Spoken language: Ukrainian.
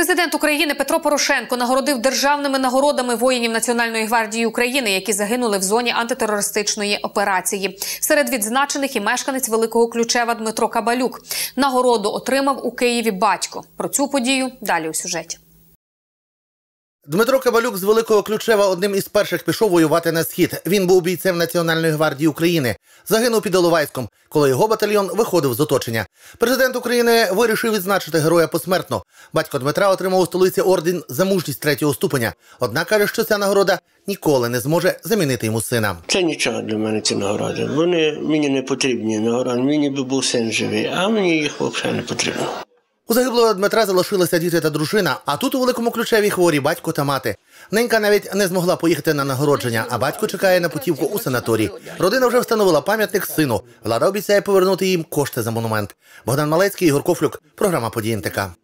Президент України Петро Порошенко нагородив державними нагородами воїнів Національної гвардії України, які загинули в зоні антитерористичної операції. Серед відзначених і мешканець Великого Ключева Дмитро Кабалюк. Нагороду отримав у Києві батько. Про цю подію далі у сюжеті. Дмитро Кабалюк з Великого Ключева одним із перших пішов воювати на схід. Він був бійцем Національної гвардії України. Загинув під Іловайськом, коли його батальйон виходив з оточення. Президент України вирішив відзначити героя посмертно. Батько Дмитра отримав у столиці орден за мужність 3-го ступеня. Однак каже, що ця нагорода ніколи не зможе замінити йому сина. Це нічого для мене, ці нагороди. Вони мені не потрібні нагороди. Мені би був син живий, а мені їх взагалі не потрібно. У загиблого Дмитра залишилися діти та дружина, а тут у Великому Ключеві хворі батько та мати. Ненька навіть не змогла поїхати на нагородження, а батько чекає на путівку у санаторій. Родина вже встановила пам'ятник сину. Влада обіцяє повернути їм кошти за монумент. Богдан Малецький, Ігор Кофлюк. Програма «Події НТК».